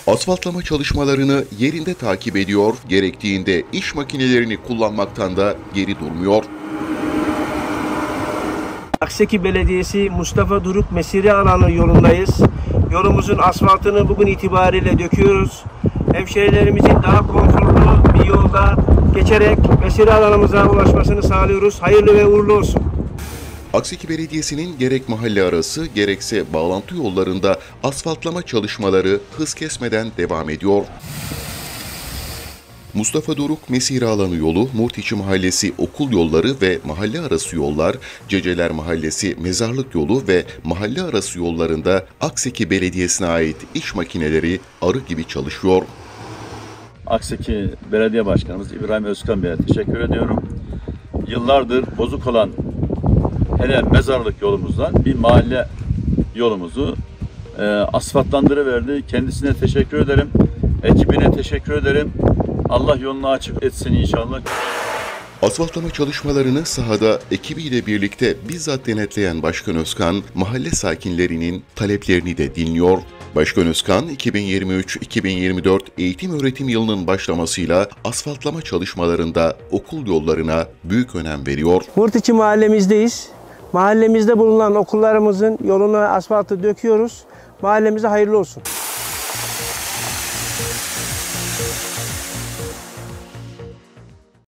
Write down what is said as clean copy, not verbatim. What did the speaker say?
Asfaltlama çalışmalarını yerinde takip ediyor, gerektiğinde iş makinelerini kullanmaktan da geri durmuyor. Akseki Belediyesi Mustafa Duruk Mesire alanı yolundayız. Yolumuzun asfaltını bugün itibariyle döküyoruz. Hemşehrilerimizin daha konforlu bir yolda geçerek mesire alanımıza ulaşmasını sağlıyoruz. Hayırlı ve uğurlu olsun. Akseki Belediyesi'nin gerek mahalle arası gerekse bağlantı yollarında asfaltlama çalışmaları hız kesmeden devam ediyor. Mustafa Doruk Mesire alanı yolu, Murtiçi Mahallesi okul yolları ve mahalle arası yollar, Ceceler Mahallesi mezarlık yolu ve mahalle arası yollarında Akseki Belediyesi'ne ait iş makineleri arı gibi çalışıyor. Akseki Belediye Başkanımız İbrahim Özkan Bey'e teşekkür ediyorum. Yıllardır bozuk olan hele mezarlık yolumuzdan bir mahalle yolumuzu asfaltlandırıverdi. Kendisine teşekkür ederim. Ekibine teşekkür ederim. Allah yolunu açık etsin inşallah. Asfaltlama çalışmalarını sahada ekibiyle birlikte bizzat denetleyen Başkan Özkan, mahalle sakinlerinin taleplerini de dinliyor. Başkan Özkan, 2023-2024 eğitim-öğretim yılının başlamasıyla asfaltlama çalışmalarında okul yollarına büyük önem veriyor. Murtiçi mahallemizdeyiz. Mahallemizde bulunan okullarımızın yoluna asfaltı döküyoruz. Mahallemize hayırlı olsun.